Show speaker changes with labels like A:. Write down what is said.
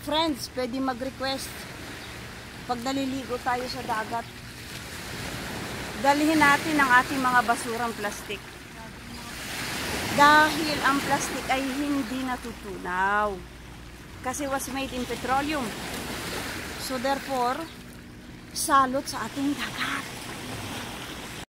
A: Friends, pwede mag-request pag naliligo tayo sa dagat. Dalhin natin ang ating mga basurang plastik. Dahil ang plastik ay hindi natutunaw. Kasi was made in petroleum. So therefore, salot sa ating dagat.